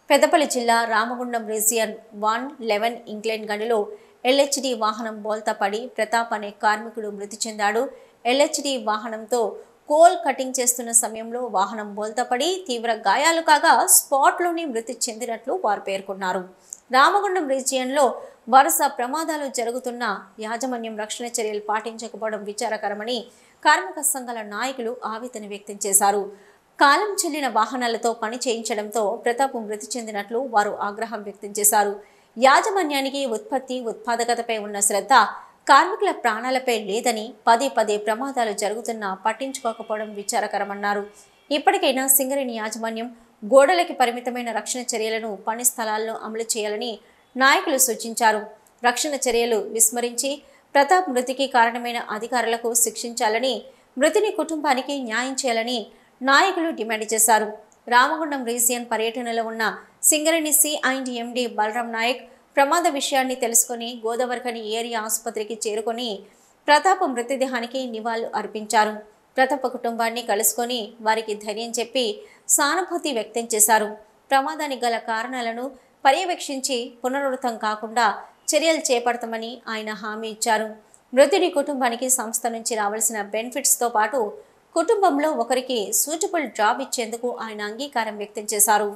పెద్దపల్లి జిల్లా Ramagundam region 111 incline గనిలో LHD వాహనం బోల్తా పడి ప్రతాప్ అనే కార్మికుడు మృతి చెందాడు. ఎల్హెచ్డి వాహనంతో కోల్ కటింగ్ చేస్తున్న సమయంలో వాహనం బోల్తా పడి తీవ్ర గాయాలు కాగా స్పాట్లోనే మృతి చెందినట్లు వారు పేర్కొన్నారు. రామగుండం రీజియన్లో వరుస ప్రమాదాలు జరుగుతున్న యాజమాన్యం రక్షణ చర్యలు పాటించకపోవడం విచారకరమని కార్మిక సంఘాల నాయకులు ఆవేదన వ్యక్తం చేశారు. కాలం చెల్లిన వాహనాలతో పని చేయించడంతో ప్రతాప్ మృతి చెందినట్లు వారు ఆగ్రహం వ్యక్తం చేశారు. యాజమాన్యానికి ఉత్పాదకతపై ఉన్న శ్రద్ధ కార్మికుల ప్రాణాలపై లేదని పదే ప్రమాదాలు జరుగుతున్నా పట్టించుకోకపోవడం విచారకరమన్నారు. ఇప్పటికైనా సింగరేణి యాజమాన్యం గోడలకి పరిమితమైన రక్షణ చర్యలను పని స్థలాల్లో అమలు చేయాలని నాయకులు సూచించారు. రక్షణ చర్యలు విస్మరించి ప్రతాప్ మృతికి కారణమైన అధికారులకు శిక్షించాలని, మృతుని కుటుంబానికి న్యాయం చేయాలని నాయకులు డిమాండ్ చేశారు. రామగుండం రీజియన్ పర్యటనలో ఉన్న సింగరేణి C&MD బలరాం నాయక్ ప్రమాద విషయాన్ని తెలుసుకుని గోదావరిఖని ఏరియా ఆసుపత్రికి చేరుకొని ప్రతాప్ మృతదేహానికి నివాళులు అర్పించారు. ప్రతాప్ కుటుంబాన్ని కలుసుకొని వారికి ధైర్యం చెప్పి సానుభూతి వ్యక్తం చేశారు. ప్రమాదానికి గల కారణాలను పర్యవేక్షించి పునరావృతం కాకుండా చర్యలు చేపడతామని ఆయన హామీ ఇచ్చారు. మృతుడి కుటుంబానికి సంస్థ నుంచి రావాల్సిన బెనిఫిట్స్తో పాటు కుటుంబంలో ఒకరికి సూటబుల్ జాబ్ ఇచ్చేందుకు ఆయన అంగీకారం వ్యక్తం చేశారు.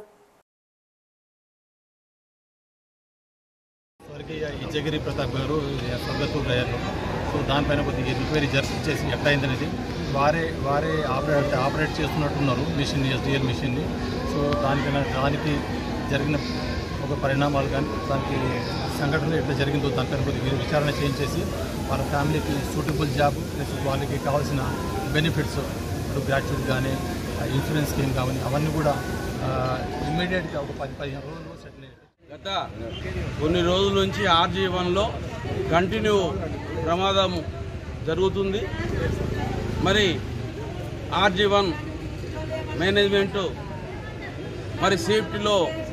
జగిరి ప్రతాప్ గారు స్వర్గతులు అయ్యారు. సో దానిపైన కొద్దిగా ఎంక్వైరీ చేసి ఎట్లయిందనేది వారే ఆపరేట్ చేస్తున్నట్టున్నారు మిషన్, SDL మిషన్ని. సో దానికి జరిగిన ఒక పరిణామాలు కానీ దానికి సంఘటన ఎట్లా జరిగిందో దానిపైన కొద్దిగా విచారణ చేయించేసి వాళ్ళ ఫ్యామిలీకి సూటబుల్ జాబ్ ప్లస్ వాళ్ళకి కావాల్సిన బెనిఫిట్స్, ఇప్పుడు గ్రాట్యుటీ కానీ ఇన్సూరెన్స్ స్కీమ్ కానీ అవన్నీ కూడా ఇమ్మీడియట్గా ఒక 10-15 రోజుల్లో సెటిల్ అయ్యాయి. గత కొన్ని రోజుల నుంచి RG1లో కంటిన్యూ ప్రమాదం జరుగుతుంది. మరి RG1 మేనేజ్మెంటు మరి సేఫ్టీలో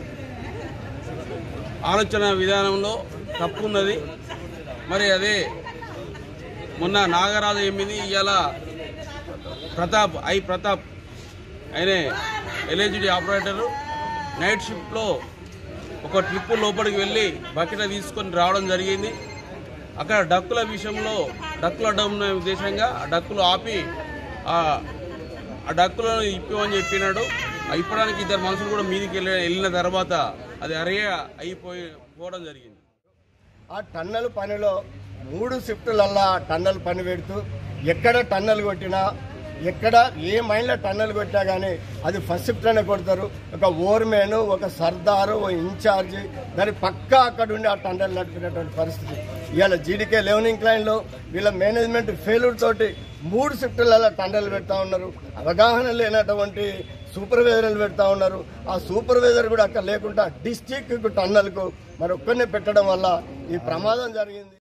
ఆలోచన విధానంలో తప్పున్నది. మరి అదే మొన్న నాగరాజు 8 ఇవాళ ప్రతాప్ ఆయనే LHD ఆపరేటరు నైట్ షిఫ్ట్లో ఒక ట్రిప్ లోపలికి వెళ్ళి బకెట్ తీసుకొని రావడం జరిగింది. అక్కడ డక్కుల విషయంలో డక్కులు అడ్డం ఉన్న ఉద్దేశంగా ఆ డక్కులు ఆపి ఆ డక్కులను ఇప్పమని చెప్పినాడు. ఇప్పడానికి ఇద్దరు మనుషులు కూడా మీదికి వెళ్ళిన తర్వాత అది అయిపోవడం జరిగింది. ఆ టన్నల్ పనిలో 3 షిఫ్టులల్లా టన్నల్ పని పెడుతూ ఎక్కడ టన్నల్ కొట్టినా, ఎక్కడ ఏ మైండ్లో టన్నల్ కొట్టినా కానీ అది ఫస్ట్ షిఫ్ట్లోనే కొడతారు. ఒక ఓర్మేను, ఒక సర్దారు, ఒక ఇన్ఛార్జి దాని పక్కా అక్కడ ఉండి ఆ టన్నల్ నడిపినటువంటి పరిస్థితి. ఇవాళ GDK 11 ఇంక్లైన్లో వీళ్ళ మేనేజ్మెంట్ ఫెయిల్యూర్ తోటి 3 షిఫ్టులలో టన్నల్ పెడతా ఉన్నారు. అవగాహన లేనటువంటి సూపర్వైజర్లు పెడతా ఉన్నారు. ఆ సూపర్వైజర్ కూడా అక్కడ లేకుండా డిస్టిక్ టన్నల్కు మరొక్కరిని పెట్టడం వల్ల ఈ ప్రమాదం జరిగింది.